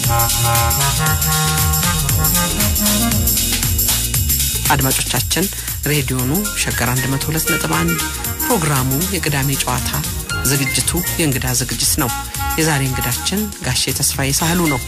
አድማጮቻችን ሬዲዮኑ ሸገር 102.1 ፕሮግራሙ የቅዳሜ ጨዋታ ዝግጅቱ የእንግዳ ዝግጅት ነው። የዛሬ እንግዳችን ጋሼ ተስፋዬ ሳህሉ ነው።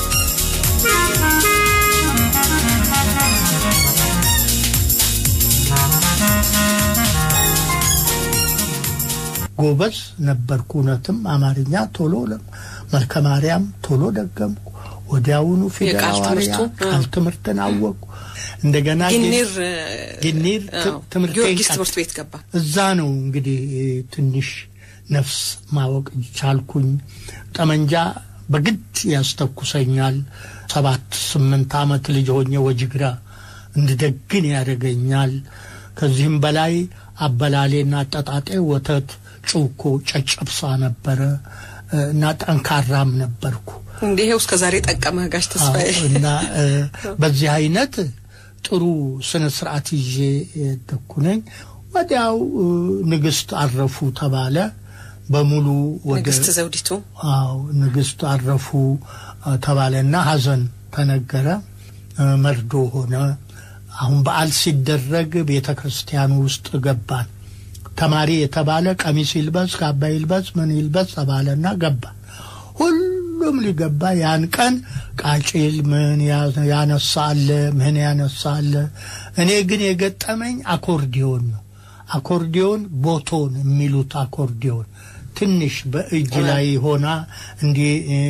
ጎበዝ ነበርኩ ነትም አማርኛ ቶሎ መልከ ማርያም ቶሎ ደገምኩ ወዲያውኑ ፊደላዋሪያ ትምህርትን አወቅኩ እንደገና ግኒር ትምህርት ቤት ገባ እዛ ነው እንግዲህ ትንሽ ነፍስ ማወቅ ቻልኩኝ ጠመንጃ በግድ ያስተኩሰኛል 7-8 አመት ልጅ ሆኜ ወጅግራ እንድደግን ያደርገኛል ከዚህም በላይ አበላሌና አጣጣጤ ወተት ጩኮ ጨጨብሳ ነበር እና ጠንካራም ነበርኩ እንዴው እስከ ዛሬ ጠቀመህ ጋሽ ተስፋዬ እና በዚህ አይነት ጥሩ ስነ ስርዓት ይዤ ተኩነኝ ወዲያው ንግስት አረፉ ተባለ በሙሉ ወደ ንግስት ዘውዲቱ ንግስት አረፉ ተባለና ሐዘን ተነገረ መርዶ ሆነ አሁን በዓል ሲደረግ ቤተክርስቲያን ውስጥ ገባን ተማሪ የተባለ ቀሚስ ይልበስ ካባ ይልበስ ምን ይልበስ ተባለና ገባ ሁሉም ሊገባ ያን ቀን ቃጭል ምን ያነሳለ ምን ያነሳለ እኔ ግን የገጠመኝ አኮርዲዮን ነው አኮርዲዮን ቦቶን የሚሉት አኮርዲዮን ትንሽ በእጅ ላይ ሆና እንዲ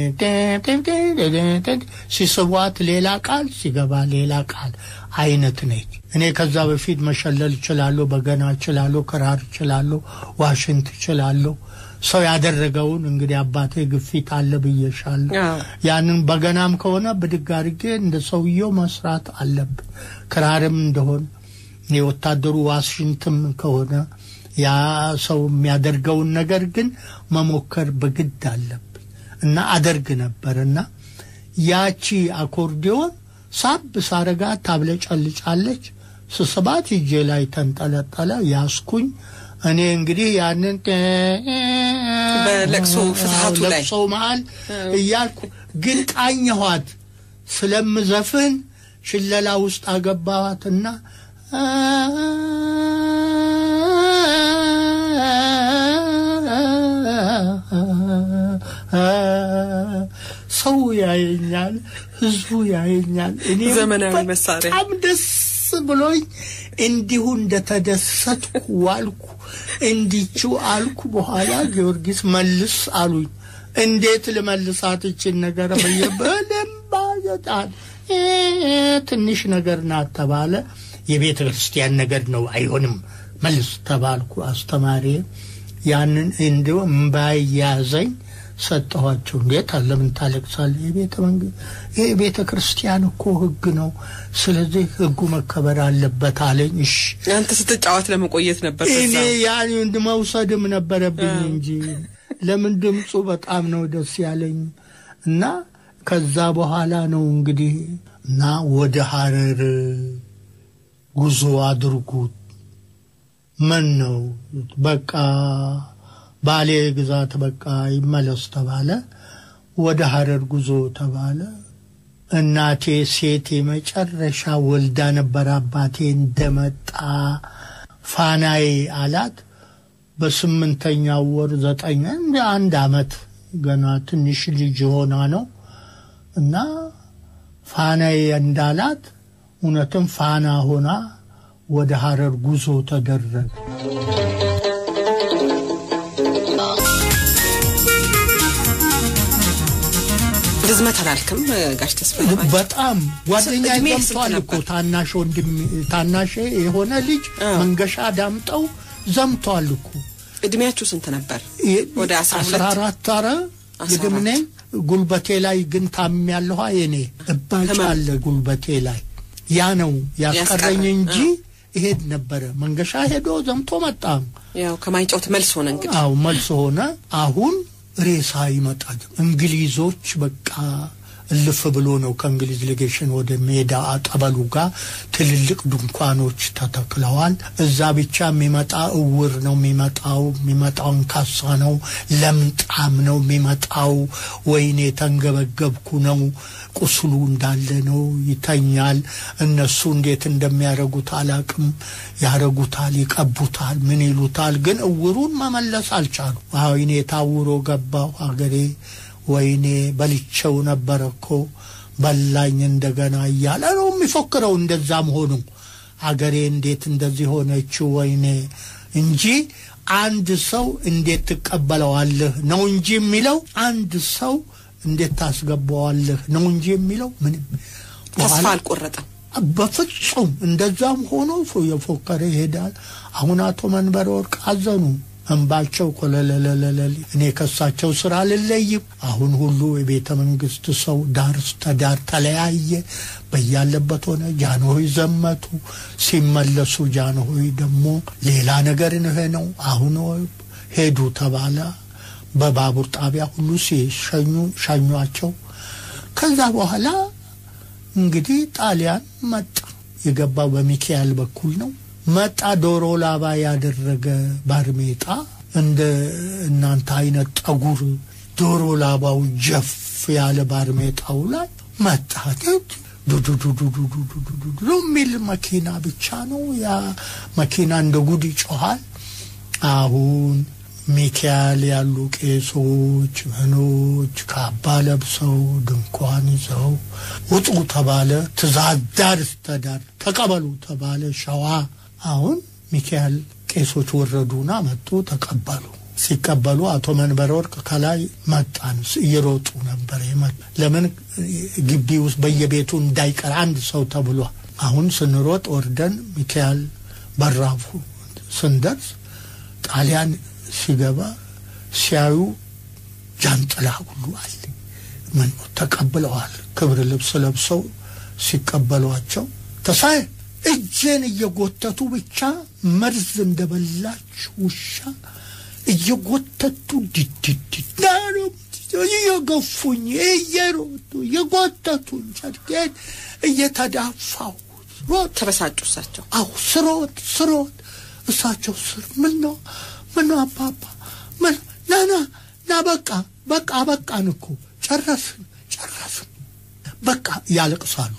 ሲስቧት ሌላ ቃል ሲገባ ሌላ ቃል አይነት ነች እኔ ከዛ በፊት መሸለል ይችላል በገና ይችላል ክራር ይችላል ዋሽንት ይችላል ሰው ያደረገውን እንግዲህ አባቴ ግፊት አለ ብዬሻል ያንን በገናም ከሆነ በድጋርጌ እንደ ሰውየው መስራት አለብኝ ክራርም እንደሆነ የወታደሩ ዋሽንትም ከሆነ ያ ሰው የሚያደርገውን ነገር ግን መሞከር በግድ አለብኝ እና አደርግ ነበርና ያቺ አኮርዲዮን ሳብ ሳረጋ ታብለጨልጫለች ስስባት እጄ ላይ ተንጠለጠለ ያስኩኝ እኔ እንግዲህ ያንን በለቅሶ ፍትሃቱ ላይ ለቅሶ መሃል እያልኩ ግን ቃኘኋት ስለምዘፍን ሽለላ ውስጥ አገባዋትና ሰው ያየኛል ህዝቡ ያየኛል እኔ ዘመናዊ መሳሪያ በጣም ደስ ብሎኝ እንዲሁ እንደተደሰትኩ ዋልኩ እንዲቹ አልኩ በኋላ ጊዮርጊስ መልስ አሉኝ እንዴት ለመልሳት እቺን ነገር በየበለም ባያጣል ትንሽ ነገር ናት ተባለ የቤተ ክርስቲያን ነገር ነው አይሆንም መልስ ተባልኩ አስተማሪ ያንን እንደው እምባያዘኝ ሰጠኋቸው እንዴት ለምን ታለቅሳል የቤተ ክርስቲያን እኮ ህግ ነው ስለዚህ ህጉ መከበር አለበት አለኝ እሺ አንተ ስትጫወት ለመቆየት ነበር ተዛ እኔ ያኔ እንደመውሰድም ነበረብኝ እንጂ ለምን ድምጹ በጣም ነው ደስ ያለኝ እና ከዛ በኋላ ነው እንግዲህ እና ወደ ሐረር ጉዞ አድርጉ ምን ነው በቃ ባሌ ግዛት በቃ ይመለስ ተባለ ወደ ሐረር ጉዞ ተባለ እናቴ ሴት መጨረሻ ወልዳ ነበር አባቴ እንደመጣ ፋናይ አላት በ8ኛው ወር 9 አንድ አመት ገና ትንሽ ልጅ ሆና ነው እና ፋናይ እንዳላት እውነትም ፋና ሆና ወደ ሐረር ጉዞ ተደረገ ዝመት አላልከም ጋሽ ተስፋዬ በጣም ጓደኛዬ ዘምቷል እኮ ታናሽ የሆነ ልጅ መንገሻ ዳምጠው ዘምቷል እኮ እድሜያችሁ ስንት ነበር ወደ 14 አረ ይድምኔ ጉልበቴ ላይ ግን ታምያለሁ አይኔ እባጫለ ጉልበቴ ላይ ያ ነው ያስቀረኝ እንጂ ይሄድ ነበር መንገሻ ሄዶ ዘምቶ መጣ ያው ከማይጫውት መልስ ሆነ እንግዲህ መልስ ሆነ አሁን ሬሳ ይመጣል እንግሊዞች በቃ እልፍ ብሎ ነው ከእንግሊዝ ሌጌሽን ወደ ሜዳ አጠበሉ ጋር ትልልቅ ድንኳኖች ተተክለዋል እዛ ብቻ የሚመጣ እውር ነው የሚመጣው ካሳ ነው ለምጣም ነው የሚመጣው ወይኔ ተንገበገብኩ ነው ቁስሉ እንዳለ ነው ይተኛል እነሱ እንዴት እንደሚያረጉት አላቅም ያረጉታል ይቀቡታል ምን ይሉታል ግን እውሩን መመለስ አልቻሉ ወይኔ ታውሮ ገባው ሀገሬ ወይኔ በልቼው ነበርኮ በላኝ እንደገና ይያለ ነው የሚፎክረው እንደዛም ሆኖ ሀገሬ እንዴት እንደዚህ ሆነች ወይኔ እንጂ አንድ ሰው እንዴት ተቀበለዋለህ ነው እንጂ የሚለው አንድ ሰው እንዴት ታስገባዋለህ ነው እንጂ የሚለው ምን ተስፋ አልቆረጠም በፍጹም እንደዛም ሆኖ የፎከረ ይሄዳል አሁን አቶ መንበር ወርቅ አዘኑ እንባቸው ቆለለለለለ እኔ ከሳቸው ስራ ልለይም አሁን ሁሉ የቤተ መንግስት ሰው ዳር ተለያየ በያለበት ሆነ ጃንሆይ ዘመቱ ሲመለሱ ጃንሆይ ደግሞ ሌላ ነገር ነው አሁን ሄዱ ተባለ በባቡር ጣቢያ ሁሉ ሲሸኙአቸው ከዛ በኋላ እንግዲህ ጣሊያን መጣ የገባው በሚካኤል በኩል ነው መጣ ዶሮ ላባ ያደረገ ባርሜጣ እንደ እናንተ አይነት ጠጉር ዶሮ ላባው ጀፍ ያለ ባርሜጣው ላይ መጣ ዱዱዱዱዱዱዱዱ ሚል መኪና ብቻ ነው ያ መኪና እንደ ጉድ ይጮሃል አሁን ሚካኤል ያሉ ቄሶች ምኖች ካባ ለብሰው ድንኳን ይዘው ውጡ ተባለ ትዛዛር ተዳር ተቀበሉ ተባለ ሸዋ አሁን ሚካኤል ቄሶች ወረዱና መጡ ተቀበሉ ሲቀበሉ አቶ መንበር ወርቅ ከላይ መጣን እየሮጡ ነበር ለምን ግቢ ውስጥ በየቤቱ እንዳይቀር አንድ ሰው ተብሎ አሁን ስንሮጥ ወርደን ሚካኤል በራፉ ስንደርስ ጣሊያን ሲገባ ሲያዩ ጃንጥላ ሁሉ አለ ምን ተቀበለዋል ክብር ልብስ ለብሰው ሲቀበሏቸው ተሳይ እጄን እየጎተቱ ብቻ መርዝ እንደበላች ውሻ እየጎተቱ ዲዲዲዳሩ እየገፉኝ እየሮጡ እየጎተቱኝ ጨርቄን እየተዳፋው ተበሳጩ እሳቸው አው ስሮት እሳቸው ስር ምን አባባ ምን ና በቃ በቃንኩ ጨረስን በቃ ያለቅሳሉ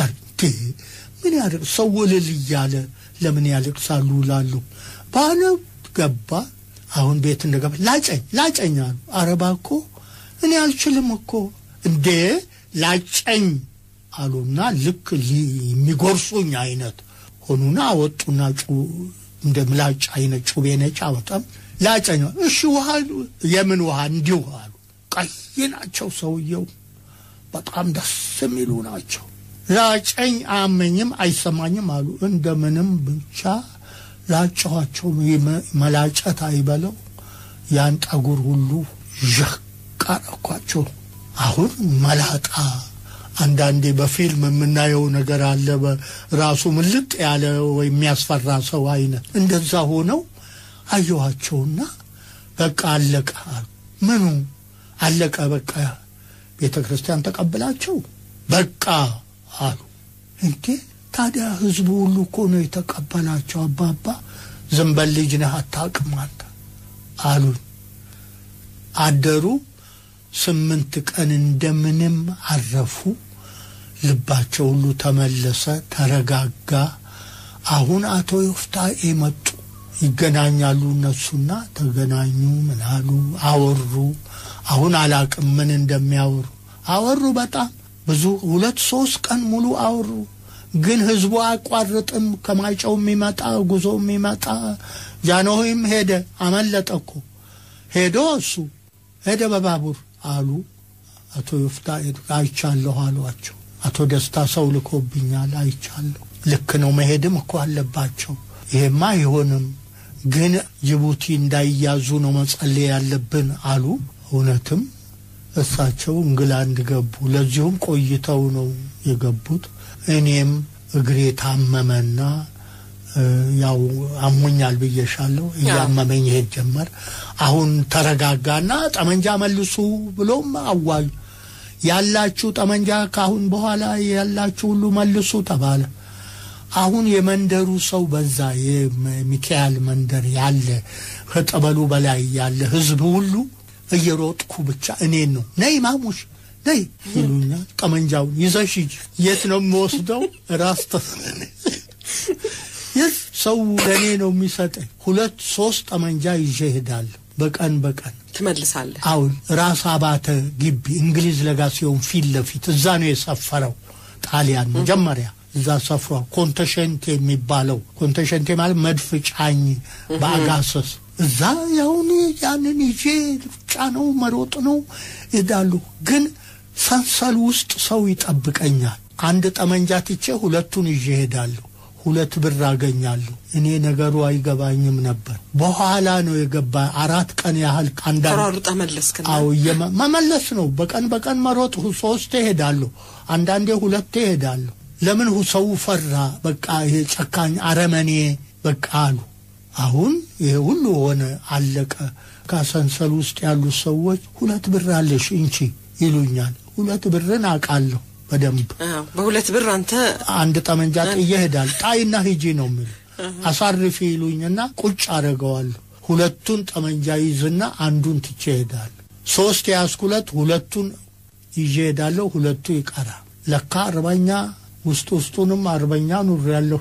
ምን ያደርግ ሰው ወለል ይያለ ለምን ያለቅሳሉ ላሉ ባለ ገባ አሁን ቤት እንደገባ ላጨኝ አሉ አረባኮ እኔ አልችልም እኮ እንዴ ላጨኝ አሉና ልክ የሚጎርሱኝ አይነት ሆኑና ወጡና እንደ ምላጭ አይነት ጩቤ ነጭ አወጣም ላጨኝ እሺ ውሃ የምን ውሃ እንዲው አሉ ቀይናቸው ሰውየው በጣም ደስ የሚሉ ናቸው ላጨኝ አመኝም አይሰማኝም አሉ እንደምንም ብቻ ላጨዋቸው መላጨት አይበለው ያን ጠጉር ሁሉ ጀቃራኳቸው አሁን መላጣ አንዳንዴ በፊልም የምናየው ነገር አለ በራሱ ምልጥ ያለ ወይ የሚያስፈራ ሰው አይነት እንደዛ ሆነው አየዋቸውና በቃ አለቀ ምኑ አለቀ በቃ ቤተክርስቲያን ተቀበላቸው በቃ አሉ እንዴ ታዲያ ህዝቡ ሁሉ እኮ ነው የተቀበላቸው አባባ ዝምበል ልጅ ነህ አታውቅም አንተ አሉ አደሩ 8 ቀን እንደምንም አረፉ ልባቸው ሁሉ ተመለሰ ተረጋጋ አሁን አቶ ይፍታኤ መጡ ይገናኛሉ እነሱና ተገናኙ ምናሉ አወሩ አሁን አላቅም ምን እንደሚያወሩ አወሩ በጣም ብዙ 2-3 ቀን ሙሉ አወሩ ግን ህዝቡ አቋርጥም ከማይጨው የሚመጣ ጉዞ የሚመጣ ጃንሆይም ሄደ አመለጠኩ ሄዶ እሱ ሄደ በባቡር አሉ አቶ ይፍታኤ አይቻለሁ አሏቸው አቶ ደስታ ሰው ልኮብኛል አይቻለሁ ልክ ነው መሄድም እኮ አለባቸው ይሄማ ይሆንም ግን ጅቡቲ እንዳይያዙ ነው መጸለይ ያለብን አሉ እውነትም እሳቸው እንግላንድ ገቡ ለዚሁም ቆይተው ነው የገቡት እኔም እግሬ ታመመና ያው አሞኛል ብየሻለሁ ያመመኝ ጀመር አሁን ተረጋጋና ጠመንጃ መልሱ ብሎም አዋይ ያላችሁ ጠመንጃ ካሁን በኋላ ያላችሁ ሁሉ መልሱ ተባለ አሁን የመንደሩ ሰው በዛ የሚካኤል መንደር ያለ ከጠበሉ በላይ ያለ ህዝብ ሁሉ እየሮጥኩ ብቻ እኔን ነው ነይ ማሙሽ ነይ ይሉኛ ጠመንጃው ይዘሽ የት ነው የምወስደው ራስተ ሰው ለኔ ነው የሚሰጠኝ 2-3 ጠመንጃ ይዤ ሄዳለሁ በቀን ትመልሳለህ አሁን ራስ አባተ ግቢ እንግሊዝ ለጋሲዮን ፊት ለፊት እዛ ነው የሰፈረው ጣሊያን መጀመሪያ እዛ ሰፍሯ ኮንተሸንቴ የሚባለው ኮንተሸንቴ ማለት መድፍ ጫኝ ባጋሰስ እዛ ያንን ይዤ ጫነው መሮጥ ነው ይዳሉ ግን ሰንሰል ውስጥ ሰው ይጠብቀኛል አንድ ጠመንጃ ትቼ 2ቱን ይዤ ሄዳለሁ 2 ብር አገኛለሁ እኔ ነገሩ አይገባኝም ነበር በኋላ ነው የገባ 4 ቀን ያህል አንዳንድ ተሯሩጣ መለስከና አው መመለስ ነው በቀን መሮጥ 3 ሄዳለሁ አንዳንዴ 2 ሄዳለሁ ለምን ሰው ፈራ በቃ ይሄ ጨካኝ አረመኔ በቃ አሉ አሁን ይሄ ሁሉ ሆነ አለቀ ከሰንሰል ውስጥ ያሉ ሰዎች 2 ብር አለሽ እንቺ ይሉኛል 2 ብርን አቃለሁ በደንብ በ2 ብር አንተ አንድ ጠመንጃ ይሄዳል ጣይና ሂጂ ነው የሚል አሳርፊ ይሉኝና ቁጭ አረጋዋለሁ 2ቱን ጠመንጃ ይዝና አንዱን ትቼ ሄዳል 3 ያስኩለት 2ቱን ይሄዳለሁ 2ቱ ይቀራል ለካ 40ኛ ውስጡንም 40ኛ ኑር ያለው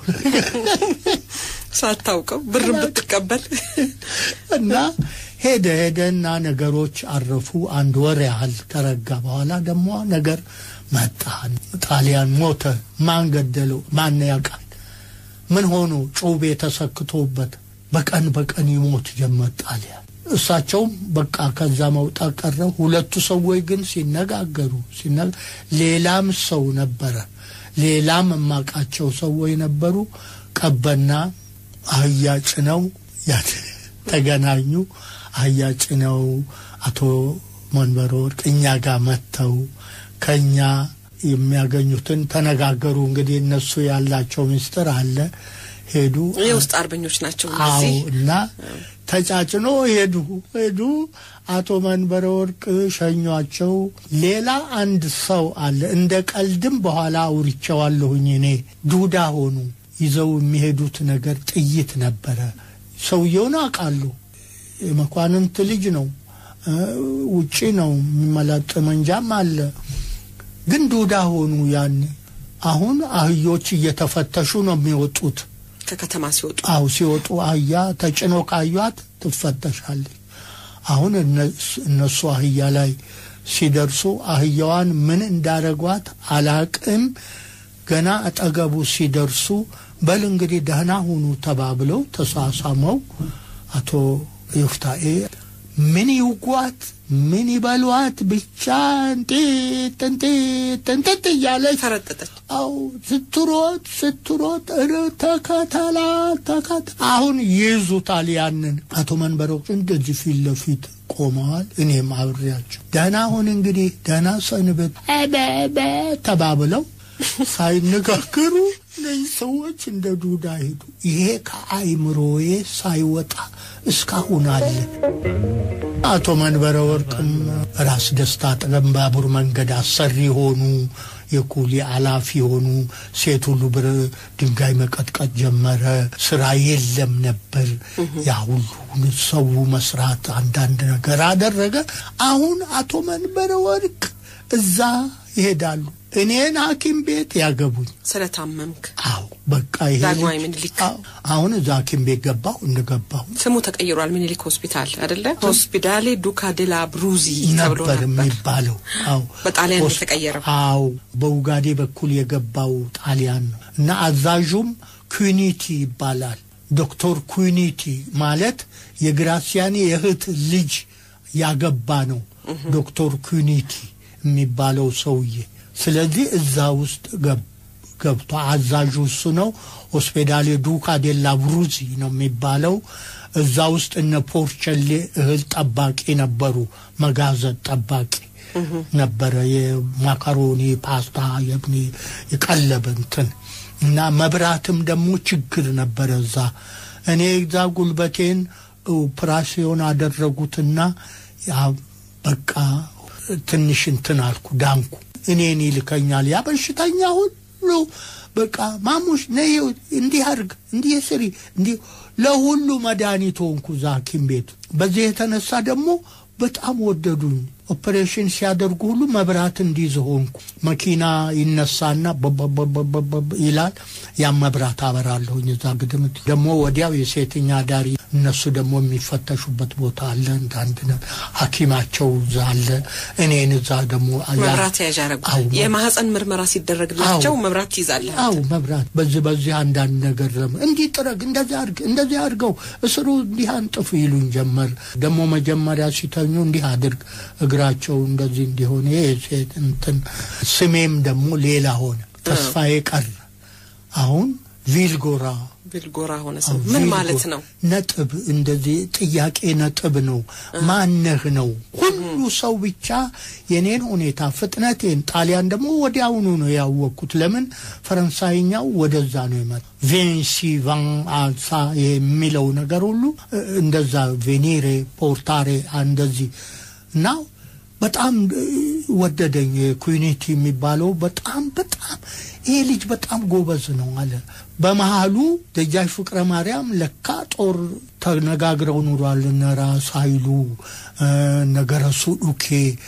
ሳታውቀው ብርም ብትቀበል እና ሄደና ነገሮች አረፉ አንድ ወር ያህል ተረጋ በኋላ ደሞ ነገር መጣ ጣሊያን ሞተ ማን ገደለው ማን ያውቃል ምን ሆኖ ጮቤ ተሰክቶበት በቀን ይሞት ጀመር ጣሊያን እሳቸው በቃ ከዛ መውጣት ቀረ 2 ሰዎች ግን ሲነጋገሩ ሌላም ሰው ነበር ሌላም ማቃቸው ሰዎች ነበሩ ቀበና አህያጭ ነው ተገናኙ አህያጭ ነው አቶ መንበሮ እኛ ጋር መተው ከኛ የሚያገኙትን ተነጋገሩ እንግዲህ እነሱ ያላቸው ሚስጥር አለ ሄዱ የውስጥ አርበኞች ናቸው እዚህ እና ተጫጭኖ ሄዱ አቶ መንበረ ወርቅ ሸኛቸው ሌላ አንድ ሰው አለ እንደ ቀልድም በኋላ አውርቻለሁኝ እኔ ዱዳ ሆኑ ይዘው የሚሄዱት ነገር ጥይት ነበር ሰውየውን አቃሉ የመኳንንት ልጅ ነው ውጪ ነው የሚመላጥ መንጃም አለ ግን ዱዳ ሆኑ ያን አሁን አህዮች እየተፈተሹ ነው የሚወጡት ከከተማ ሲወጡ አህያ ተጭኖ ካዩት ትፈተሻለች አሁን እነሱ አህያ ላይ ሲደርሱ አህያዋን ምን እንዳረጓት አላቅም ገና አጠገቡ ሲደርሱ በል እንግዲህ ደህና ሁኑ ተባብለው ተሳሳመው አቶ ይፍታኤ ምን ይውቋት ምን ይበሏት ብቻ እንት ያለ ፈረጠጠች አው ስትሮጥ ተከታተላ አሁን ይዙታል ያንን አቶ መንበሮች እንደዚህ ፊት ለፊት ቆመዋል እኔም አብሬያቸው ደህና ሁን እንግዲህ ደህና ሰንበት ተባብለው ሳይነጋገሩ ሰዎች እንደ ዱዳ ሄዱ ይሄ ከአይምሮዬ ሳይወጣ እስካሁን አለ አቶ መንበረ ወርቅም ራስ ደስታ ጠንባቡር መንገድ አሰሪ ሆኑ የኩሊ አላፊ ሆኑ ሴት ሁሉ ብር ድንጋይ መቀጥቀጥ ጀመረ ስራ የለም ነበር ያ ሁሉ ሰው መስራት አንዳንድ ነገር አደረገ አሁን አቶ መንበረ ወርቅ እዛ ይሄዳሉ እኔን ሐኪም ቤት ያገቡኝ ስለታመምክ አው በቃ ይሄ ዳግማዊ ምኒልክ አሁን እዛ ሐኪም ቤት ገባሁ ስሙ ተቀይሯል ምኒልክ ሆስፒታል አይደለ ሆስፒታሌ ዱካ ዴላ ብሩዚ ተብሎ ነበር የሚባለው አው በጣሊያን ተቀየረ አው በኡጋዴ በኩል የገባው ጣሊያን ነው እና አዛዡም ኩኒቲ ይባላል ዶክተር ኩኒቲ ማለት የግራሲያኒ የህት ልጅ ያገባ ነው ዶክተር ኩኒቲ የሚባለው ሰውዬ ስለዚህ እዛ ውስጥ ገብቶ አዛዡ እሱ ነው ሆስፒታሌ ዱካ ዴላ ብሩዚ ነው የሚባለው እዛ ውስጥ እነ ፖርቸሌ እህል ጠባቂ ነበሩ መጋዘን ጠባቂ ነበረ የማካሮኒ ፓስታ የቀለበንትን እና መብራትም ደግሞ ችግር ነበር እዛ እኔ እዛ ጉልበቴን ኦፕራሲዮን አደረጉትና ያ በቃ ትንሽ እንትን አልኩ ዳንኩ እኔን ይልከኛል ያ በሽተኛ ሁሉ በቃ ማሙሽ ነይ እንዲህ አርግ እንዲህ ስሪ እንዲህ ለሁሉ መድኃኒት ሆንኩ ዛኪም ቤት በዚህ የተነሳ ደግሞ በጣም ወደዱኝ ኦፕሬሽን ሲያደርጉ ሁሉ መብራት እንዲዝሆንኩ መኪና ይነሳና በበበበበ ይላል ያ መብራት አበራለሁኝ እዛ ግድም ደግሞ ወዲያው የሴተኛ ዳሪ እነሱ ደግሞ የሚፈተሹበት ቦታ አለ እንዳንድነ ሐኪማቸው ዛለ እኔን እዛ ደግሞ መብራት ያጃረጉ የማህፀን ምርመራ ሲደረግላቸው መብራት ይዛል መብራት በዚህ አንዳንድ ነገር እንዲ ጥረግ እንደዚህ አድርገው እስሩ እንዲህ አንጥፉ ይሉኝ ጀመር ደግሞ መጀመሪያ ሲተኙ እንዲህ አድርግ እግራቸው እንደዚህ እንዲሆነ የሴት እንትን ስሜም ደግሞ ሌላ ሆነ ተስፋዬ ቀረ አሁን ቪልጎራ ሆነ ሰው ምን ማለት ነው ነጥብ እንደዚህ ጥያቄ ነጥብ ነው ማነህ ነው ሁሉ ሰው ብቻ የኔን ሁኔታ ፍጥነቴን ጣሊያን ደግሞ ወዲያውኑ ነው ያወቅኩት ለምን ፈረንሳይኛው ወደዛ ነው የመጣው ቬንሲ ቫን አልሳ የሚለው ነገር ሁሉ እንደዛ ቬኒሬ ፖርታሬ እንደዚህ ነው በጣም ወደደኝ ኩኒቲ የሚባለው በጣም ይሄ ልጅ በጣም ጎበዝ ነው አለ በመሃሉ ደጃች ፍቅረ ማርያም ለካ ጦር ተነጋግረው ኑሯል ነራስ ኃይሉ ነገረሱ ዱኬ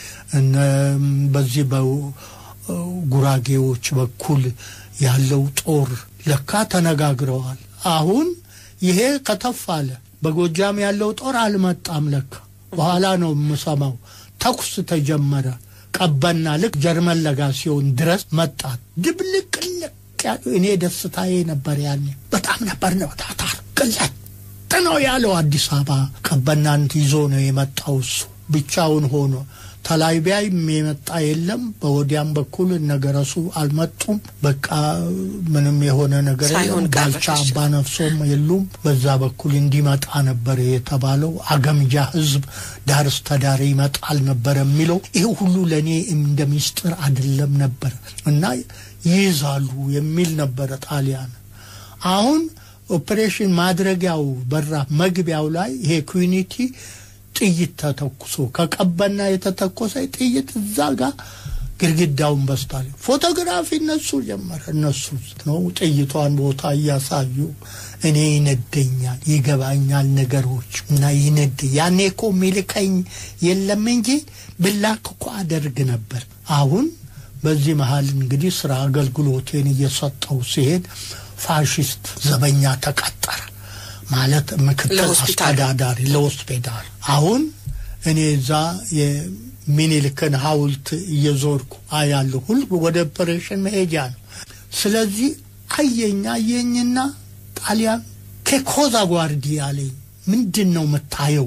በዚህ በጉራጌዎች በኩል ያለው ጦር ለካ ተነጋግረዋል አሁን ይሄ ከተፋለ በጎጃም ያለው ጦር አልመጣም ለካ በኋላ ነው መሰማው ተኩስ ተጀመረ ቀበና ልክ ጀርመን ለጋሲዮን ድረስ መጣ ድብልቅልቅ እኔ ደስታዬ ነበር ያኔ በጣም ነበር ነው ታርቀለት ነው ያለው አዲስ አበባ ቀበናን ይዞ ነው የመጣው እሱ ብቻውን ሆኖ ተላይቢያይ የመጣ የለም በወዲያም በኩል ነገረሱ አልመጡም በቃ ምንም የሆነ ነገር ባልቻ ባነፍሶም የሉም በዛ በኩል እንዲመጣ ነበር የተባለው አገምጃ ህዝብ ዳርስ ተዳሪ ይመጣል ነበር የሚለው ይሄ ሁሉ ለኔ እንደ ሚስጥር አይደለም ነበር እና ይዛሉ የሚል ነበር ጣሊያን አሁን ኦፕሬሽን ማድረጊያው በራ መግቢያው ላይ ይሄ ኩኒቲ ጥይት ተተኩሶ ከቀበና የተተኮሰ ጥይት እዛ ጋር ግርግዳውን በስታል ፎቶግራፊ እነሱ ጀመረ እነሱ ነው ጥይቷን ቦታ ያሳዩ እኔ ይነደኛል ይገባኛል ነገሮች እና ይነድ ያኔ እኮ ሚልከኝ የለም እንጂ ብላክ እኮ አደርግ ነበር አሁን በዚህ መሃል እንግዲህ ስራ አገልግሎቴን እየሰጠው ሲሄድ ፋሺስት ዘበኛ ተቀጠረ ማለት ምክትል አስተዳዳሪ ለሆስፒታል አሁን እኔ ዛ የሚኒልክን ሐውልት እየዞርኩ አያለሁ ሁሉ ወደ ኦፕሬሽን መሄጃ ነው ስለዚህ አየኝና ጣሊያን ከኮዛ ጓርዲ አለኝ ምንድነው መታየው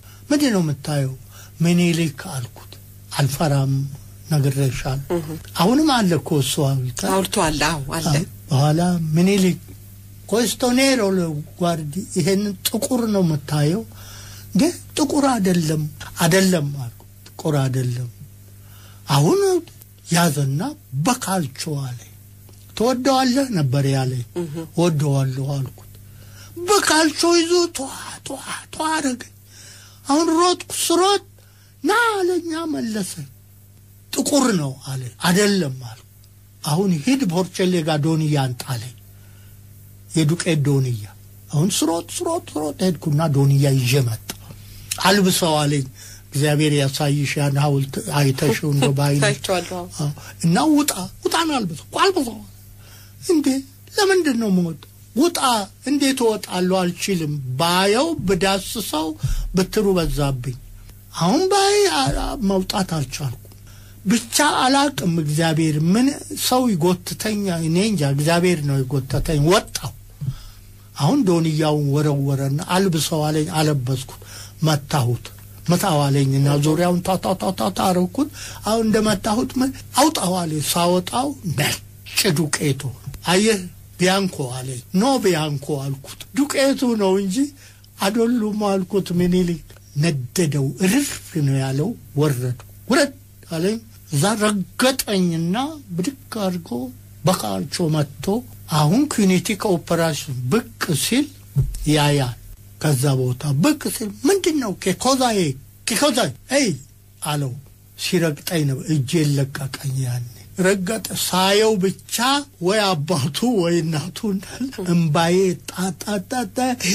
ምኒልክ አልኩት አልፈራም ነግሬሻል አሁንም አለ እኮ እሱ ሐውልቱ አለ በኋላ ምኒልክ ኮስቶኔሮ ጓርዲ ይሄን ጥቁር ነው መታየው ግን ጥቁር አይደለም አልኩ ጥቁር አይደለም አሁን ያዘና በካልቾ አለ ተወደዋለህ ነበር ያለኝ ወደዋለሁ አልኩት በካልቾ ይዞ ተዋረገ አሁን ሮጥ ናለኛ መለሰ ጥቁር ነው አለ አይደለም አልኩ አሁን ሂድ ቦርቸሌ ጋር ዶንያ አንጣለኝ የዱቄት ዶንያ አሁን ስሮጥ ሄድኩና ዶንያ ይጀመጥ አልብሰው አለኝ እግዚአብሔር ያሳይሽ ያን ሐውልት አይተሽው ነው ባይታይቷል እና ውጣና አልብሰው እንዴ ለምንድነው ሞት ውጣ እንዴት ወጣለው አልችልም ባየው በዳስሰው በትሩ በዛብኝ አሁን ባይ መውጣት አልቻልኩ ብቻ አላቅም እግዚአብሔር ምን ሰው ይጎትተኛ እኔ እንጃ እግዚአብሔር ነው ይጎትተኝ ወጣው አሁን ዶንያው ወረወረና አልብሰው አለኝ አለበስኩ መታው አለኝና ዞሪያውን ታታታታታረኩት አሁን እንደመታሁት አውጣው አለኝ ሳወጣው ነጭ ዱቄቱ አየህ ቢያንኮ አለኝ ቢያንኮ አልኩት ዱቄቱ ነው እንጂ አዶሉም አልኩት ምኒልክ ነደደው እርፍ ነው ያለው ወረድ አለኝ ዛረገጠኝና ብድቅ አድርጎ በካልቾ መጥቶ አሁን ክሊኒክ ኦፕሬሽን ብቅ ሲል ያያ ከዛ ቦታ ብቅ ሲል ምንድነው ከኮዛይ አለው ሲረግጠኝ ነው እጄ ለቀቀኝ ያኔ ረገጠ ሳየው ብቻ ወይ አባቱ ወይ እናቱ እንባዬ ጣጣጣ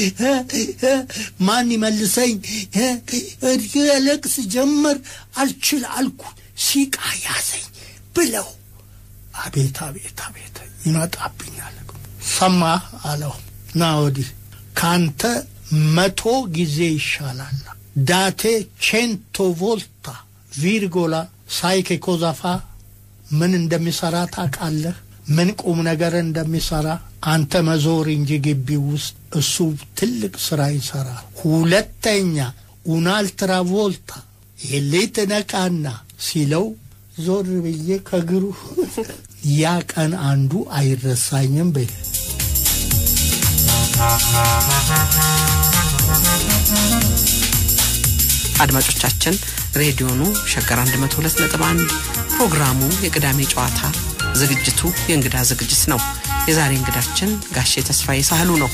ማን ይመልሰኝ ለቅስ ጀመር አልችል አልኩ ሲቃ ያዘኝ ብለው አቤት ይመጣብኛል ሰማ አለው ናውዲ ካንተ 100 ጊዜ ይሻላል ዳቴ 100 ቮልታ ቪርጎላ ሳይኬ ኮዛፋ ምን እንደሚሰራ ታውቃለህ ምን ቁም ነገር እንደሚሰራ አንተ መዞር እንጂ ግቢ ውስጥ እሱ ትልቅ ስራ ይሰራል ሁለተኛ ኡናልትራ ቮልታ ኤሊት ነቃና ሲለው ዞር ብዬ ከግሩ ያ ቀን አንዱ አይረሳኝም በይ አድማጮቻችን ሬዲዮኑ ሸገር 102.1 ፕሮግራሙ የቅዳሜ ጨዋታ ዝግጅቱ የእንግዳ ዝግጅት ነው የዛሬ እንግዳችን ጋሼ ተስፋዬ ሳህሉ ነው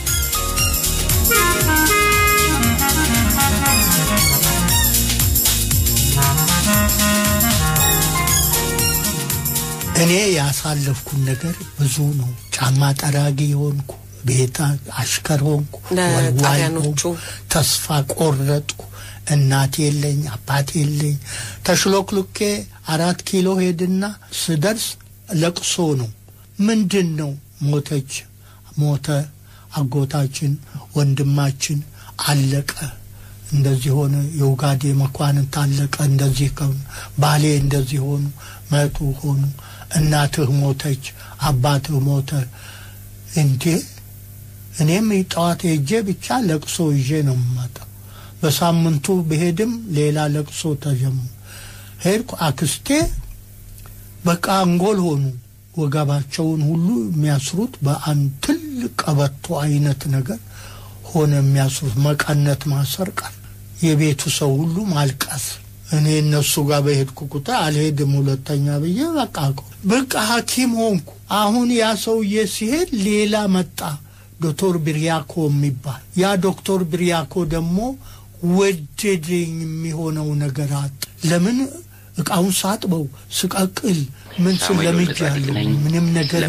እኔ ያሳለፍኩ ነገር ብዙ ነው ጫማ ጠራጊ ሆንኩ ቤታ አሽከር ሆንኩ ለጣሊያኖቹ ተስፋ ቆረጥኩ እናቴ የለኝ አባቴ የለኝ ተሽሎክሉኬ 4 ኪሎ ሄድና ስደርስ ለቅሶ ነው ምንድነው ሞተ አጎታችን ወንድማችን አለቀ እንደዚህ ሆነ የኡጋዴ መኳንን ታለቀ እንደዚህ ከሆነ ባሌ እንደዚህ ሆኑ መጡ ሆኑ እናትህ ሞተች አባትህ ሞተ እንዴ እኔም ይጣዋት ሄጄ ብቻ ለቅሶ ይዤ ነው የምመጣው በሳምንቱ በሄድም ሌላ ለቅሶ ተጀመረ ሄድኩ አክስቴ በቃ አንጎል ሆኑ ወገባቸውን ሁሉ የሚያስሩት በአንድ ትልቅ ቀበቶ አይነት ነገር ሆነ የሚያስሩት መቀነት ማሰርቀር የቤቱ ሰው ሁሉ ማልቀስ እኔ እነሱ ጋር በሄድኩ ቁጥር አልሄድም ሁለተኛ ብዬ በቃ ሐኪም ሆንኩ አሁን ያ ሰውዬ ሲሄድ ሌላ መጣ ዶክተር ብሪያኮ የሚባል ያ ዶክተር ብሪያኮ ደግሞ ወደደኝ የሚሆነው ነገር ለምን እቃውን ሳጥበው ስቀቅል ምን ስለምጃለ ምንም ነገር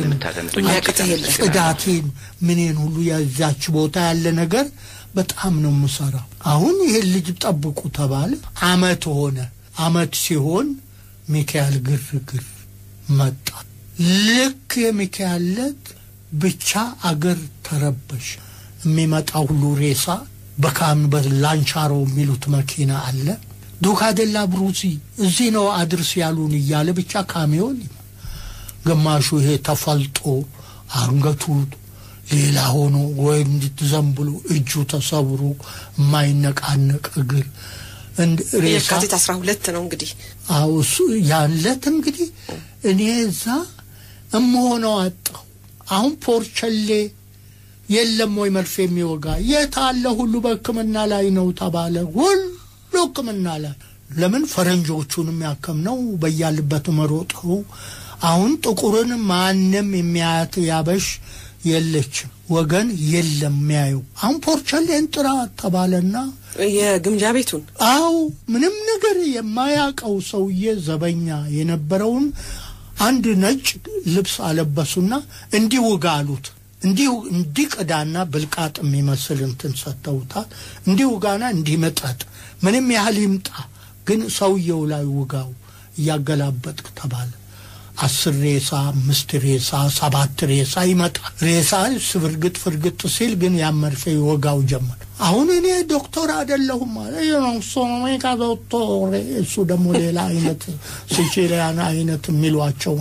ጽዳቴን ምንን ሁሉ ያዛች ቦታ ያለ ነገር በጣም ነው መሰራው አሁን ይሄ ልጅ ጠብቁ ተባለ አመት ሆነ አመት ሲሆን ሚካኤል ግርግር መጣ ልክ ሚካኤልት ብቻ አገር ተረበሽ የሚመጣው ሁሉ ሬሳ በካም በላንቻሮ ሚሉት መኪና አለ ዱካደላ ብሩሲ እዚህ ነው አድርስ ያሉን ይያለ ብቻ ካሚዮን ግማሹ ይሄ ተፈልጦ አንገቱ ሌላ ሆኖ ወይ እንድትዘምብሉ እጁ ተሰብሮ ማይነቃነቅ እግር እንደ ሬሳ የካቲት 12 ነው እንግዲህ አውሱ ያለት እንግዲህ እኔ እዛ እምሆነው አጣው አሁን ፖርቸሌ የለም ወይ መርፌ የሚወጋ የታለ ሁሉ በሕክምና ላይ ነው ተባለ ሁሉ ሕክምና ላይ ለምን ፈረንጆቹንም ያከምነው በያልበት መሮጠው አሁን ጥቁርን ማንንም የሚያያት ያበሽ የለች ወገን የለም የሚያዩ አሁን ፖርቸሌን ጥራ ተባለና የግምጃ ቤቱን አው ምንም ነገር የማያቀው ሰውዬ ዘበኛ የነበረውን አንድ ነጭ ልብስ አለበሱና እንዲወጋሉት እንዲቀዳና ብልቃጥ የሚመስል እንትን ሰጥተውታል እንዲወጋና እንዲመጣጥ ምንም ያህል ይምጣ ግን ሰውየው ላይ ወጋው ያገላበጥክ ተባለ 10 ሬሳ 5 ሬሳ 7 ሬሳ ይመጣ ሬሳ ፍርግጥ ሲል ግን ያመርፈ ይወጋው ጀመረ አሁን እኔ ዶክተር አይደለሁም ማለት ነው ሶሜካ ዶክተር እሱ ደግሞ ሌላ አይነት ሲቺሊያን አይነት የሚሏቸው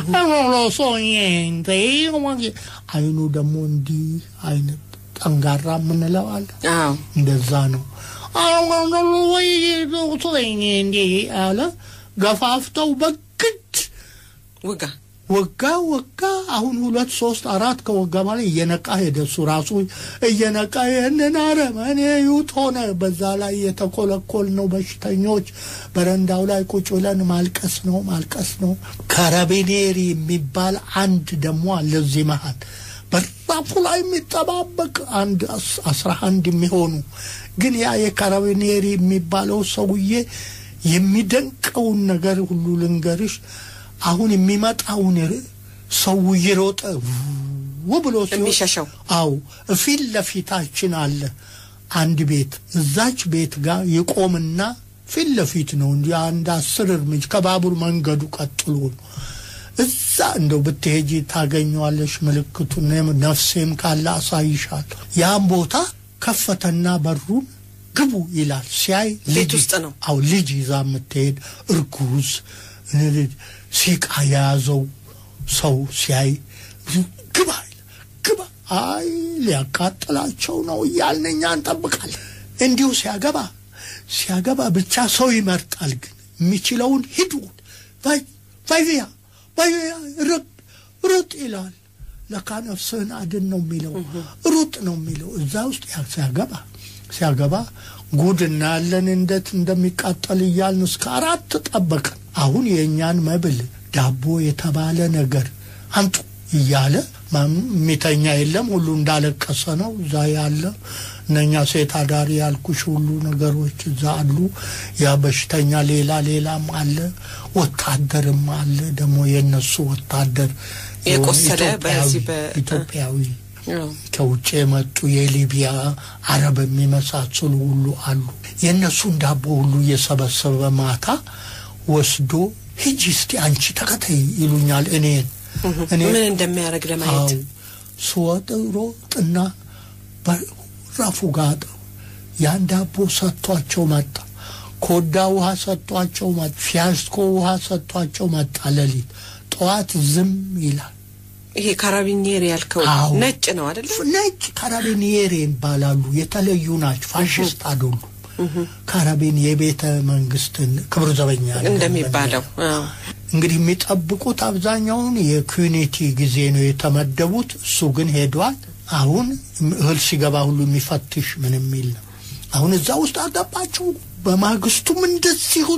ሶኒንቴ አይኑ ደግሞ እንዲ አይነት ጠንጋራ ምንለው አለ እንደዛ ነው አሁን ወይ ዶክተር እንዴ አለ ገፋፍተው በግድ ወጋ አሁን 2 3 4 ከወጋ ማለት እየነቃ ሄደሱ ራሱ እየነቃ የነናረ ማን ይውት ሆነ በዛ ላይ የተኮለኮል ነው በሽተኞች በረንዳው ላይ ቁጭ ብለን ማልቀስ ነው ካራቢኔሪ የሚባል አንድ ደሞ አለዚህ መሃል በራፉ ላይ የሚጠባበቅ አንድ 11 የሚሆኑ ግን ያ የካራቢኔሪ የሚባለው ሰውዬ የሚደንቀውን ነገር ሁሉ ልንገርሽ አሁን የሚመጣውን ሰው ይሮጥ ወብሎ የሚሸሸው አው ፊት ለፊታችን አለ አንድ ቤት እዛች ቤት ጋር ይቆምና ፊት ለፊት ነው እንዴ አንድ 10 እርምጃ ከባቡር መንገዱ ቀጥሎ እዛ እንደው ብትሄጂ ታገኘዋለሽ ምልክቱን ነፍሴም ካለ አሳይሻል ያን ቦታ ከፈተና በሩን ግቡ ይላል ሲያይ ልጅ ውስጥ ነው አው ልጅ ይዛ ምትሄድ እርጉዝ ሲቃ ያዘው ሰው ሲያይ ግባ አይ ሊያቃጥላቸው ነው ያልነኛ እንጠብቃል እንዲው ሲያገባ ብቻ ሰው ይመርጣል ግን የሚችለውን ሂዱ ባይያ ሩጥ ይላል ለካነፍስህን አድን ነው የሚለው ሩጥ ነው የሚለው እዛ ውስጥ ሲያገባ ጉድና ያለን እንዴት እንደሚቃጠል ይያልን እስከ 4 ጠበቀን አሁን የኛን መብል ዳቦ የተባለ ነገር አንጡ ይያለ ሚተኛ የለም ሁሉ እንዳለቀሰ ነው እዛ ያለ ነኛ ሴት አዳሪ ያልኩሽ ሁሉ ነገሮች እዛ አሉ ያ በሽተኛ ሌላም አለ ወታደርም አለ ደሞ የነሱ ወታደር የቆሰለ በዚህ በኢትዮጵያዊ ከውጭ መጡ የሊቢያ አረብ የሚመሳሰሉ ሁሉ አሉ የነሱ ዳቦ ሁሉ የሰበሰበ ማታ ወስዶ ሂጂ እስቲ አንቺ ተከታይ ይሉኛል እኔ ምን እንደሚያረግ ለማየት ሶጥሮጥና በራፉ ጋር ያን ዳቦ ሰጥቷቸው መጣ ኮዳ ውሃ ሰጥቷቸው መጣ ፊያስኮ ውሃ ሰጥቷቸው መጣ ለሊት ጧት ዝም ይላል ይሄ ካራቢኒየር ያልከው ነጭ ነው አይደል ነጭ ካራቢኒየር ይባላሉ የተለዩ ናቸው ፋሽስት አይደሉም ካራቢን የቤተ መንግስትን ክብር ዘበኛ እንደሚባለው እንግዲህ የሚጠብቁት አብዛኛውን የኩኒቲ ጊዜ ነው የተመደቡት እሱ ግን ሄዷል አሁን እህል ሲገባ ሁሉ የሚፈትሽ ምንም የለም አሁን እዛ ውስጥ አገባቸው በማግስቱም እንደዚሁ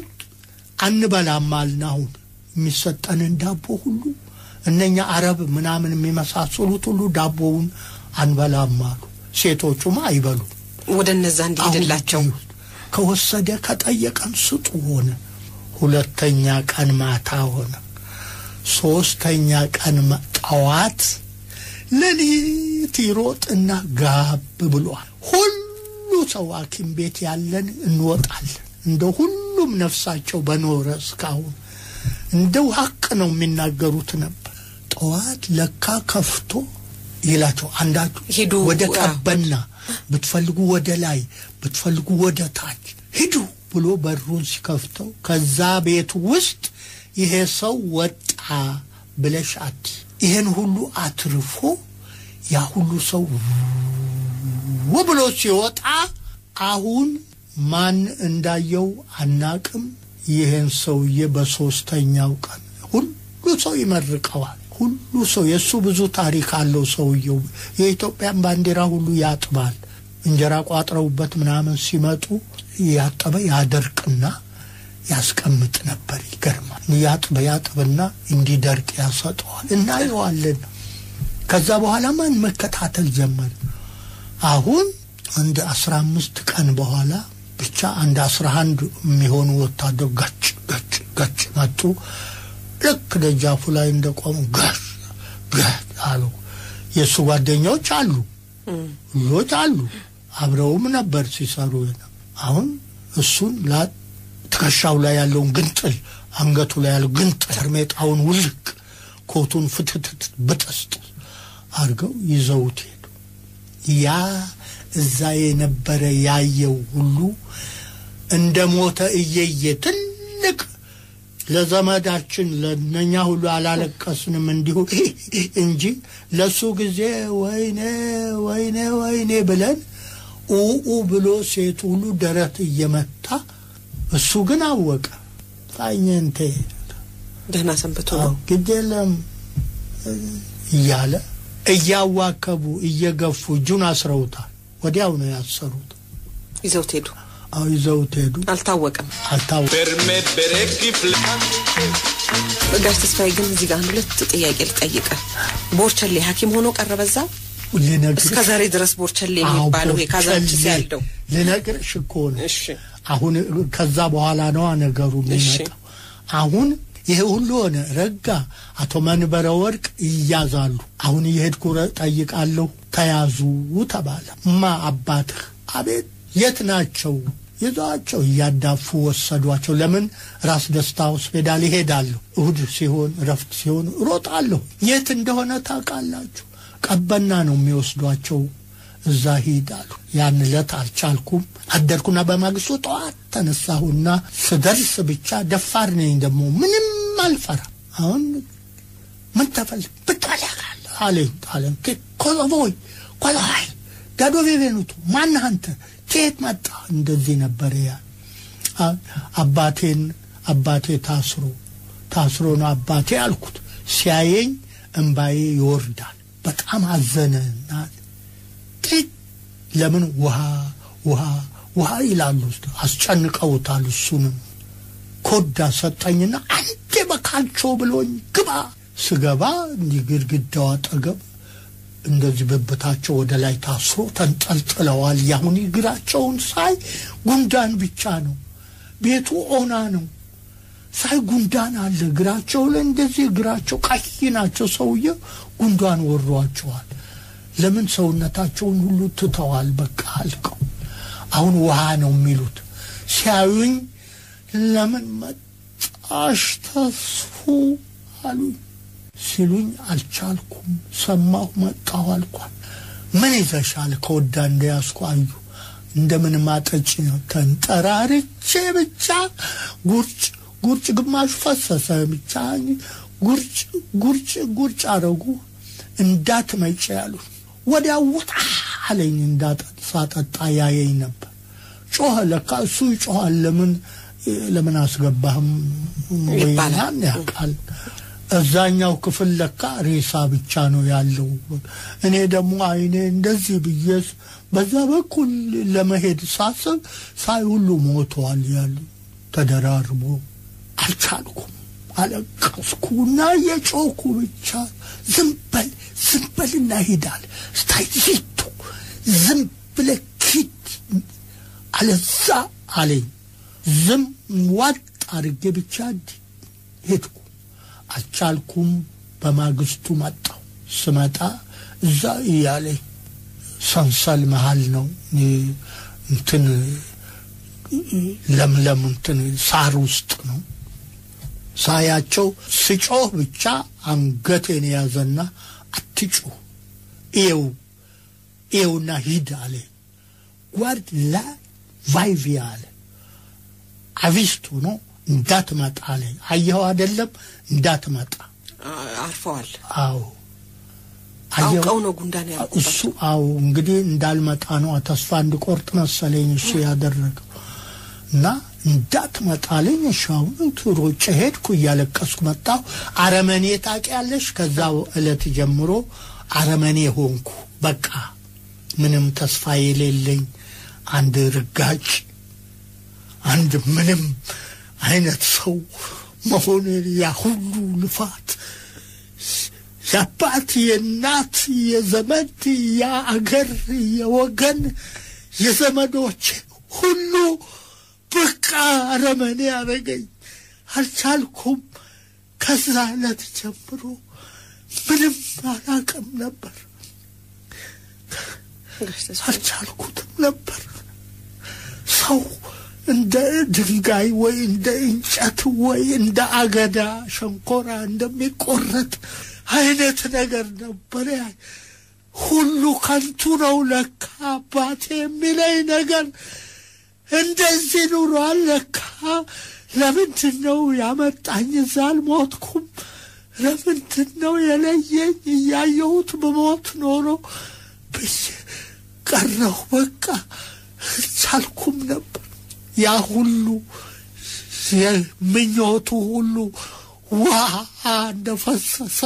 አንበላማልና አሁን የሚሰጠንን ዳቦ ሁሉ እነኛ አረብ ምናምን የሚመሳሰሉት ሁሉ ዳቦውን አንበላማሉ ሴቶቹማ አይበሉ ወደነዛ እንዲደላቸው ከወሰደ ከጠየቀን ስጡ ሆነ ሁለተኛ ቀን ማታ ሆነ ሶስተኛ ቀን ጠዋት ለሊት ይሮጥና ጋብ ብሏል ሁሉ ሰው ሐኪም ቤት ያለን እንወጣለን እንደ ሁሉም ነፍሳቸው በኖረ እስካሁን እንደው ሐቅ ነው የሚናገሩት ነበር ጠዋት ለካ ከፍቶ ይላቸው አንዳቱ ወደ ቀበና ብትፈልጉ ወደ ላይ ብትፈልጉ ወደ ታች ሂዱ ብሎ በሩን ሲከፍተው ከዛ ቤት ውስጥ ይሄ ሰው ወጣ ብለሻት ይሄን ሁሉ አትርፎ ያ ሁሉ ሰው ወብሎ ሲወጣ አሁን ማን እንዳየው አናቅም ይሄን ሰውዬ በሶስተኛው ቀን ሁሉ ሰው ይመርቀዋል ሁሉ ሰው የሱ ብዙ ታሪክ አለው ሰውየው የኢትዮጵያን ባንዲራ ሁሉ ያጥባል እንጀራ ቋጥረውበት ምናምን ሲመጡ ያጠበ ያደርቅና ያስቀምጥ ነበር ይገርማል ያጥበና እንዲደርቅ ያሰጠዋል እና ይዋለን ከዛ በኋላ ማን መከታተል ጀመረ አሁን እንደ 15 ቀን በኋላ ብቻ አንድ 11 የሚሆኑ ወታደር ጋጭ መጡ ልክ ደጃፉ ላይ እንደቆሙ ጋሽ አሉ የሱ ጓደኞች አሉ ሎት አሉ አብረውም ነበር ሲሰሩ አሁን እሱን ትከሻው ላይ ያለውን ግንጥል አንገቱ ላይ ያለው ግንጥል ተርሜጣውን ውልቅ ኮቱን ፍትት በጥስጥ አርገው ይዘውት ሄዱ ያ እዛ የነበረ ያየው ሁሉ እንደሞተ እየየ ትልቅ ለዘመዳችን ለነኛ ሁሉ አላለቀስንም እንዲሁ እንጂ ለሱ ጊዜ ወይኔ ብለን ብሎ ሴት ሁሉ ደረት እየመታ እሱ ግን አወቀ ታኝንተ ደህና ሰንበቱ ነው ግዴለም እያዋከቡ እየገፉ ጁን አስረውታል ወዲያው ነው ያሰሩት ይዘውት ሄዱ ይዘውት ሄዱ አልታወቀም ጋሽ ተስፋዬ ግን እዚህ ጋር ሁለት ጥያቄ ልጠይቅ ቦርቸሌ ሐኪም ሆኖ ቀረበዛ እስከ ዛሬ ድረስ ቦርቸሌ የሚባለው የካዛንቺስ ያለው ልነግርሽ እኮ ነው እሺ አሁን ከዛ በኋላ ነው ነገሩ የሚመጣው አሁን ይሄ ሁሉ ሆነ ረጋ አቶ መንበረ ወርቅ ይያዛሉ አሁን ይሄድኩ ጠይቃለሁ ተያዙ ተባለ አባትህ አቤት የት ናቸው ይዟቸው ያዳፉ ወሰዷቸው ለምን ራስ ደስታ ሆስፒታል ይሄዳሉ እሁድ ሲሆን ረፍት ሲሆን ሮጣለሁ የት እንደሆነ ታውቃላችሁ ቀበና ነው የሚወስዷቸው እዛ ሄዳሉ ያን ለት አልቻልኩም አደርኩና በማግስቱ ጧት ተነሳሁና ስደርስ ብቻ ደፋር ነኝ ደግሞ ምንም አልፈራ አሁን ምን ተፈልግ ብታላቃለ አለኝ ኮሎቦይ ኮላይ ዳዶ ቬቬኑቱ ማን አንተ ከየት መጣ እንደዚህ ነበር ያ አባቴ ታስሮ ነው አባቴ አልኩት ሲያየኝ እንባዬ ይወርዳል በጣም አዘነና ለምን ውሃ ይላሉ አስጨንቀውታል እሱንም ኮዳ ሰጠኝና አንዴ በካልቾ ብሎኝ ግባ ስገባ ግድግዳው አጠገብ እንደዚህ በበታቸው ወደ ላይ ታስሮ ተንጠልጥለዋል ያሁን እግራቸውን ሳይ ጉንዳን ብቻ ነው ቤቱ ኦና ነው ሳይ ጉንዳን አለ እግራቸው ላይ እንደዚህ እግራቸው ቀይናቸው ሰውዬ ጉንዳን ወሯቸዋል ለምን ሰውነታቸውን ሁሉ ትተዋል በቃ አልቀው አሁን ውሃ ነው የሚሉት ሲያዩኝ ለምን መጣሽ ተስፉ አሉኝ ሲሉኝ አልቻልኩም ሰማሁ መጣሁ አልኳት ምን ይዘሻል ከወዳ እንደያዝኩ አዩ እንደምን ማጠጭ ነው ተንጠራርቼ ብቻ ጉርጭ ግማሽ ፈሰሰ ብቻ ጉርጭ አረጉ እንዳትመጪ ያሉ ወዲያው ወጣ አለኝ እንዳጠጣ ያየኝ ነበር ጮኸ ለካ እሱ ይጮሃል ለምን አስገባህም ወይናን ያቃል እዛኛው ክፍል ለካ ሬሳ ብቻ ነው ያለው እኔ ደግሞ አይኔ እንደዚህ ብዬስ በዛ በኩል ለመሄድ ሳስብ ሳይ ሁሉ ሞቷል ያሉ ተደራርቦ አልቻልኩም አለቀስኩና የጮኩ ብቻ ዝምበልና ሄዳል ስታይቱ ዝምብለኪት አለዛ አለኝ ዝም ዋጥ አድርጌ ብቻ ሄድኩ አልቻልኩም በማግስቱ መጣሁ ስመጣ እዛ ያለኝ ሰንሰል መሃል ነው እንትን ለምለም እንትን ሳር ውስጥ ነው ሳያቸው ሲጮህ ብቻ አንገቴን ያዘና አትጮህ ኤውና ሂድ አለ ጓርድ ላ ቫይቪያለ አቪስቱ ነው እንዳትመጣ አለ አየው አይደለም እንዳትመጣ አርፈዋል አዎ አውቀው ነው ጉንዳን ያልኩት እሱ አዎ እንግዲህ እንዳልመጣ ነው ተስፋ እንድቆርጥ መሰለኝ እሱ ያደረገው እና እንዳትመጣልኝ ሻው ትሮጭ ሄድኩ ያለቀስኩ መጣሁ አረመኔ ታቂያለሽ ከዛው እለት ጀምሮ አረመኔ ሆንኩ በቃ ምንም ተስፋ የሌለኝ አንድ ርጋጭ አንድ ምንም አይነት ሰው መሆን ያ ሁሉ ልፋት ያባት የናት የዘመድ ያአገር የወገን የዘመዶች ሁሉ በቃ አረመኔ ያረገኝ አልቻልኩም ከዛ ዕለት ጀምሮ ምንም አላውቅም ነበር አልቻልኩትም ነበር ሰው እንደ ድንጋይ ወይ እንደ እንጨት ወይ እንደ አገዳ ሸንኮራ እንደሚቆረጥ አይነት ነገር ነበር ሁሉ ከንቱ ነው ለካ አባቴ የሚለኝ ነገር እንደዚህ ኑሯል ለካ ለምንድነው ያመጣኝ ዛል ሞትኩም ለምንድነው የለየኝ ያየሁት በሞት ኖሮ ቀረሁ በቃ ቻልኩም ነበር ያ ሁሉ የምኞቱ ሁሉ እንደፈሰሰ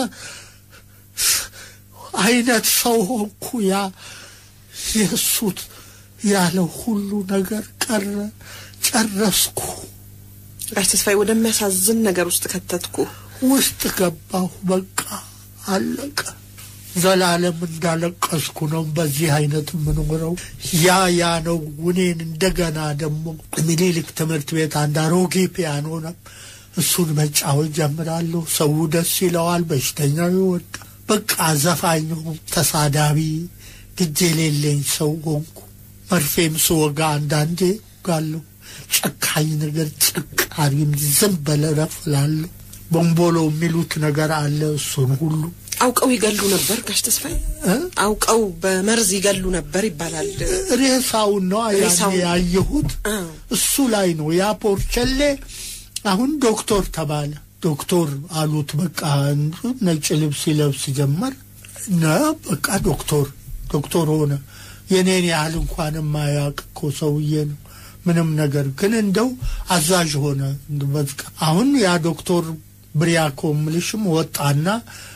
አይነት ሰው ሆንኩ ያ ኢየሱስ ያለው ሁሉ ነገር ቀረ ጨረስኩ ጋሽ ተስፋዬ ወደሚያሳዝን ነገር ውስጥ ከተትኩ ውስጥ ገባሁ በቃ አለቀ ዘላለም እንዳለቀስኩ ነው በዚህ አይነት ምንወረው ያ ነው ወኔን እንደገና ደግሞ ምኒልክ ትምህርት ቤት አንድ አሮጌ ፒያኖ ነው እሱን መጫወት ጀምራለሁ ሰው ደስ ይለዋል በሽተኛው ይወጣ በቃ ዘፋኝ ተሳዳቢ ግጄሌለኝ ሰው ሆንኩ መርፌም ስወጋ አንዳንዴ ጋለሁ ጨካኝ ነገር ጭቃሪም ዝም በለረፍላለሁ ቦምቦሎ የሚሉት ነገር አለ እሱን ሁሉ አውቀው ይገሉ ነበር ጋሽ ተስፋዬ አውቀው በመርዝ ይገሉ ነበር ይባላል ሬሳው ነው ያየሁት እሱ ላይ ነው ያ ፖርቸሌ አሁን ዶክተር ተባለ ዶክተር አሉት በቃ ነጭ ልብስ ይለብስ ጀመር በቃ ዶክተር ሆነ የኔን ያህል እንኳን ማያውቅ ሰውዬ ነው ምንም ነገር ግን እንደው አዛዥ ሆነ በቃ አሁን ያ ዶክተር ብሪያኮም ልሽም ወጣና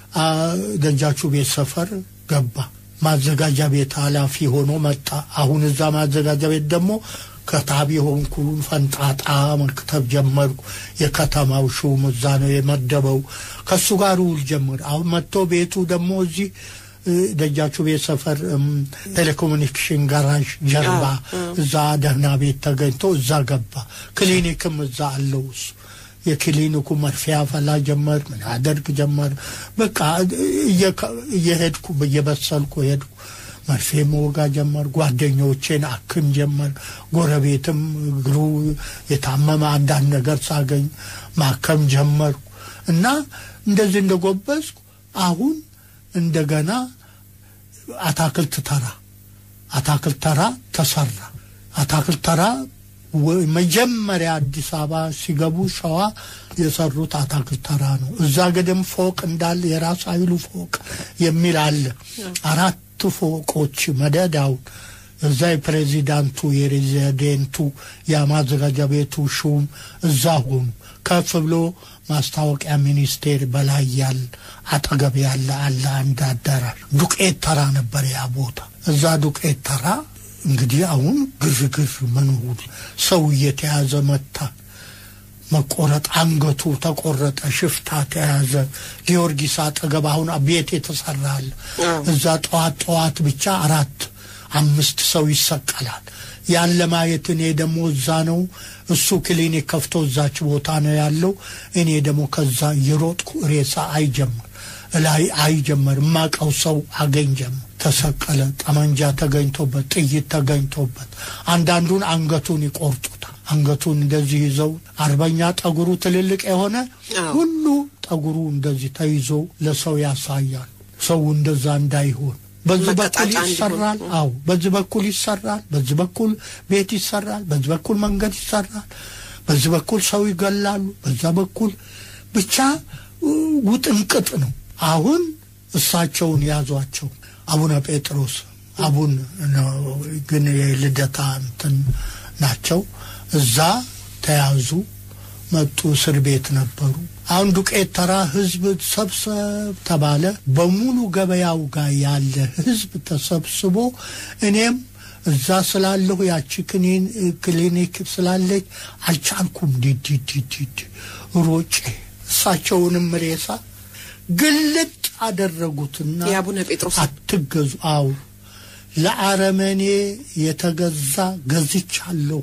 ደጃቹ ቤት ሰፈር ገባ ማዘጋጃ ቤት ኃላፊ ሆኖ መጣ አሁን እዛ ማዘጋጃ ቤት ደግሞ ከታቢ ሆንኩ ፈንጣጣ መክተብ ጀመርኩ የከተማው ሹም እዛ ነው የመደበው ከሱ ጋር ውል ጀመር አሁን መጥቶ ቤቱ ደግሞ እዚህ ደጃቹ ቤት ሰፈር ቴሌኮሙኒኬሽን ጋራዥ ጀርባ እዛ ደህና ቤት ተገኝቶ እዛ ገባ ክሊኒክም እዛ አለው የክሊኒኩ መርፊያ ፈላ ጀመር ምን አደርግ ጀመር በቃ እየሄድኩ በየበሰልኩ ሄድኩ መርፌ ሞጋ ጀመር ጓደኞቼን አክም ጀመር ጎረቤትም ግሩ የታመመ አንዳንድ ነገር ሳገኝ ማከም ጀመርኩ እና እንደዚህ እንደጎበዝኩ አሁን እንደገና አታክልት ተራ ተሰራ አታክልት ተራ መጀመሪያ አዲስ አበባ ሲገቡ ሸዋ የሰሩት አታክልት ተራ ነው እዛ ገደም ፎቅ እንዳለ የራስ አይሉ ፎቅ የሚል አለ አራት ፎቆች መደዳው እዛ ፕሬዚዳንቱ የሬዚደንቱ ያማዘጋጃ ቤቱ ሹም እዛ ሆኑ ከፍ ብሎ ማስታወቂያ ሚኒስቴር በላይ ያለ አጠገብ ያለ አለ አንድ አዳራሽ ዱቄት ተራ ነበር ያ ቦታ እዛ ዱቄት ተራ እንግዲህ አሁን ግርግር መንሁድ ሰው እየተያዘ መጣ መቆረጥ አንገቱ ተቆረጠ ሽፍታ ተያዘ ጊዮርጊስ አጠገብ አሁን ቤት የተሰራል እዛ ጧት ብቻ 4-5 ሰው ይሰቀላል ያለ ማየት እኔ ደሞ እዛ ነው እሱ ክሊኒክ ከፍቶ እዛች ቦታ ነው ያለው እኔ ደሞ ከዛ ይሮጥኩ ሬሳ አይጀመር ማቀው ሰው አገኘም ተሰቀለ ጠመንጃ ተገኝቶበት ጥይት ተገኝቶበት አንዳንዱን አንገቱን ይቆርጡታል አንገቱን እንደዚህ ይዘው አርበኛ ጠጉሩ ትልልቅ የሆነ ሁሉ ጠጉሩ እንደዚህ ተይዞ ለሰው ያሳያል ሰው እንደዛ እንዳይሆን በዚህ በኩል ይሰራል በዚህ በኩል ይሰራል በዚህ በኩል ቤት ይሰራል በዚህ በኩል መንገድ ይሰራል በዚህ በኩል ሰው ይገላሉ በዛ በኩል ብቻ ውጥንቅጥ ነው አሁን እሳቸውን ያዟቸው አቡነ ጴጥሮስ አቡን ግን የልደታ እንትን ናቸው እዛ ተያዙ መጡ እስር ቤት ነበሩ አሁን ዱቄት ተራ ህዝብ ሰብሰብ ተባለ በሙሉ ገበያው ጋር ያለ ህዝብ ተሰብስቦ እኔም እዛ ስላለሁ ያቺ ክሊኒክ ስላለች አልቻልኩም ዲዲዲዲ ሮጬ እሳቸውንም ሬሳ ግልጥ አደረጉትና ያቡነ ጴጥሮስ አትገዙ ለአረመኔ የተገዛ ገዝቻለሁ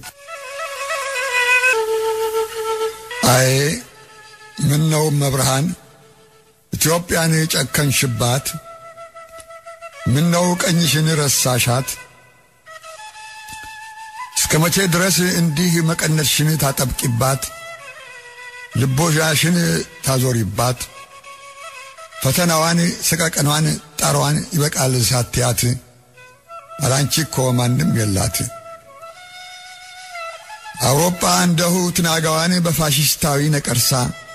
አይ ምን ነው መብርሃን ኢትዮጵያን ጨከንሽባት ምን ነው ቀኝሽን ረሳሻት እስከመቼ ድረስ እንዲህ መቀነትሽን ታጠብቂባት ልቦሻሽን ታዞሪባት ፈተናዋን ሰቀቀኗን ጣሯን ይበቃል ሳትያት አላንቺ እኮ ማንም የላት አውሮፓ እንደሁ ትናጋዋን በፋሺስታዊ ነቀርሳ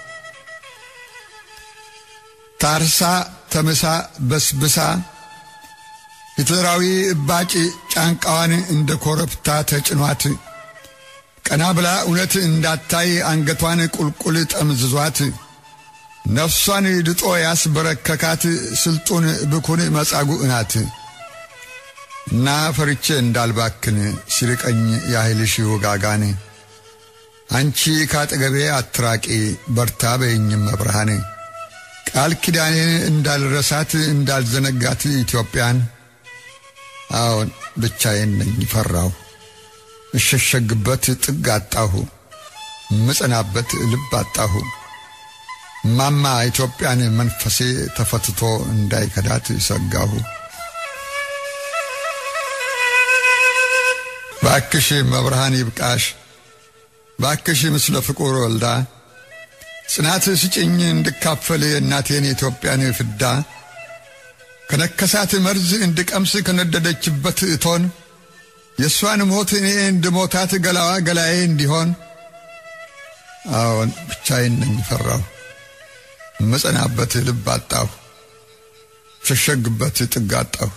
ታርሳ ተመሳ በስብሳ ሂትለራዊ ባጭ ጫንቃዋን እንደ ኮረብታ ተጭኗት ቀና ብላ እውነት እንዳታይ አንገቷን ቁልቁል ጠምዝዟት ነፍሷን ድጦ ያስበረከካት ስልጡን ብኩን መጻጉዕ ናት እና ፈርቼ እንዳልባክን ሲርቀኝ ያህልሽ ወጋጋን አንቺ ካጠገቤ አትራቂ በርታ በይኝ መብርሃን ቃል ኪዳኔን እንዳልረሳት እንዳልዘነጋት ኢትዮጵያን አሁን ብቻዬን ነኝ ፈራው እሸሸግበት ጥግ አጣሁ ምጽናበት ልብ አጣሁ ማማ ኢትዮጵያን መንፈሴ ተፈትቶ እንዳይከዳት ሰጋሁ ባክሽ መብርሃን ይብቃሽ ባክሽ ምስለ ፍቁር ወልዳ ጽናት ስጭኝ እንድካፈል እናቴን ኢትዮጵያን ፍዳ ከነከሳት መርዝ እንድቀምስ ከነደደችበት እቶን የሷን ሞት እኔ እንድሞታት ገላዋ ገላዬ እንዲሆን አሁን ብቻዬን ነኝ ፈራው መጽናበት ልብ አጣሁ ሸሸግበት ጥግ አጣሁ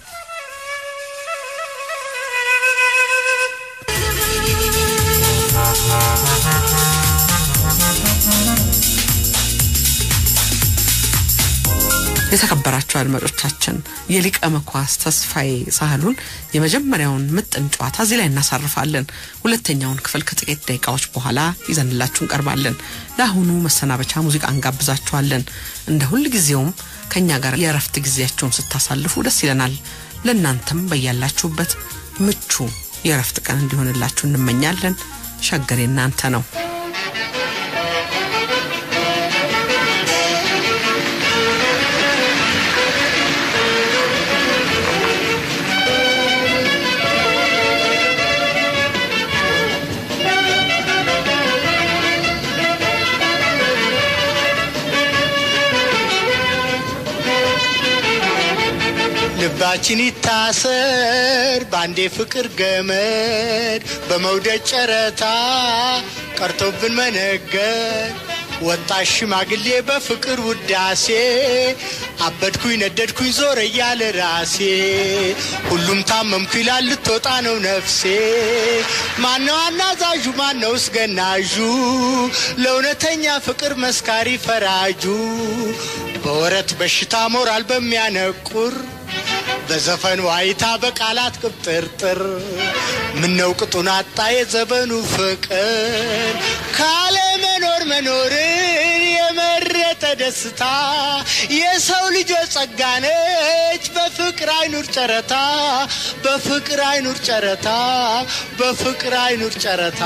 የተከበራችሁ አድማጮቻችን የሊቀ መኳስ ተስፋዬ ሳህሉን የመጀመሪያውን ምጥን ጨዋታ እዚህ ላይ እናሳርፋለን ሁለተኛውን ክፍል ከጥቂት ደቂቃዎች በኋላ ይዘንላችሁ እንቀርባለን ለአሁኑ መሰናበቻ ሙዚቃ እንጋብዛችኋለን እንደ ሁሉ ጊዜውም ከኛ ጋር የረፍት ጊዜያችሁን ስታሳልፉ ደስ ይለናል ለእናንተም በያላችሁበት ምቹ የረፍት ቀን እንዲሆንላችሁ እንመኛለን ሸገር እናንተ ነው ልባችን ይታሰር ባንዴ ፍቅር ገመድ በመውደድ ጨረታ ቀርቶብን መነገድ ወጣሽ ሽማግሌ በፍቅር ውዳሴ አበድኩኝ ነደድኩኝ ዞር ያለ ራሴ ሁሉም ታመምኩ ይላል ልትወጣ ነው ነፍሴ ማነው አናዛዡ ማነውስ ገናዡ ለእውነተኛ ፍቅር መስካሪ ፈራጁ በወረት በሽታ ሞራል በሚያነቁር በዘፈን ዋይታ በቃላት ቅብጥርጥር ምነው ቅጡን አጣ የዘበኑ ፍቅር ካለ መኖር መኖርን የመረጠ ደስታ የሰው ልጆች ጸጋነች በፍቅር አይኑር ጨረታ በፍቅር አይኑር ጨረታ በፍቅር አይኑር ጨረታ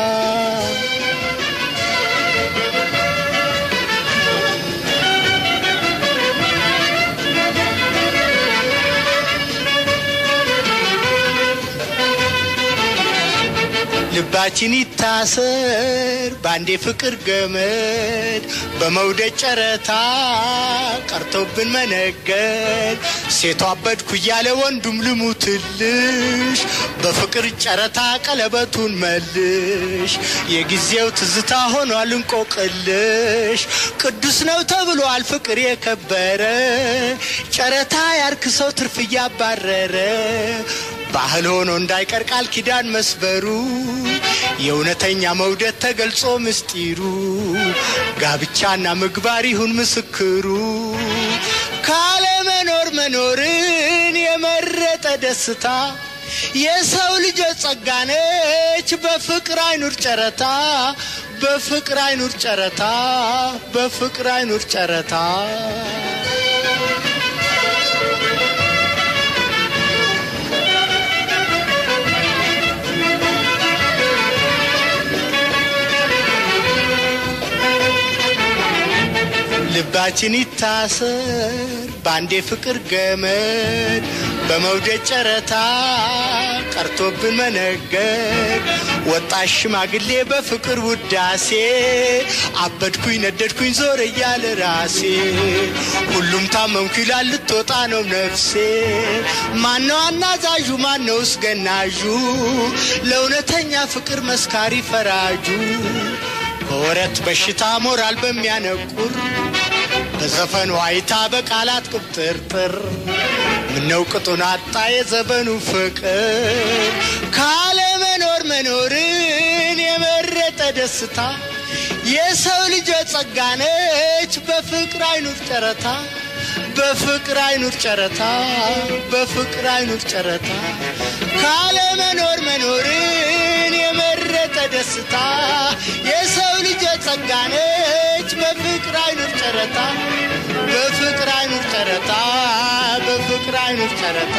ልባችን ይታሰር ባንዴ ፍቅር ገመድ በመውደድ ጨረታ ቀርቶብን መነገድ ሴቷ አበድኩ ያለ ወንዱም ልሙትልሽ በፍቅር ጨረታ ቀለበቱን መልሽ የጊዜው ትዝታ ሆኗል እንቆቅልሽ ቅዱስ ነው ተብሏል ፍቅር የከበረ ጨረታ ያርክሰው ትርፍ ያባረረ ባህል ሆኖ እንዳይቀር ቃል ኪዳን መስበሩ የእውነተኛ መውደድ ተገልጾ ምስጢሩ ጋብቻና ምግባር ይሁን ምስክሩ ካለ መኖር መኖርን የመረጠ ደስታ የሰው ልጆች ጸጋነች በፍቅር አይኑር ጨረታ በፍቅር አይኑር ጨረታ በፍቅር አይኑር ጨረታ ልባችን ይታሰር ባንዴ ፍቅር ገመድ በመውደድ ጨረታ ቀርቶብን መነገድ ወጣሽ ሽማግሌ በፍቅር ውዳሴ አበድኩኝ ነደድኩኝ ዞር ያለ ራሴ ሁሉም ታመምኩ ይላል ልትወጣ ነው ነፍሴ ማነው አናዛዡ ማነውስ ገናዡ ለእውነተኛ ፍቅር መስካሪ ፈራጁ በወረት በሽታ ሞራል በሚያነቁር በዘፈን ዋይታ በቃላት ቅብጥርጥር ምነው ቅጡን አጣ የዘበኑ ፍቅር ካለ መኖር መኖርን የመረጠ ደስታ የሰው ልጆች ጸጋነች በፍቅር አይኑር ጨረታ በፍቅር አይኑር ጨረታ በፍቅር አይኑር ጨረታ ካለ መኖር መኖርን የመረጠ ደስታ የሰው ልጆች ጸጋነች በፍቅር አይኑር ጨረታ በፍቅር አይኖች ጨረታ በፍቅር አይኖች ጨረታ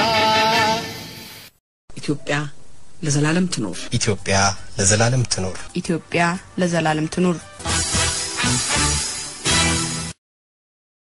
ኢትዮጵያ ለዘላለም ትኖር ኢትዮጵያ ለዘላለም ትኖር ኢትዮጵያ ለዘላለም ትኖር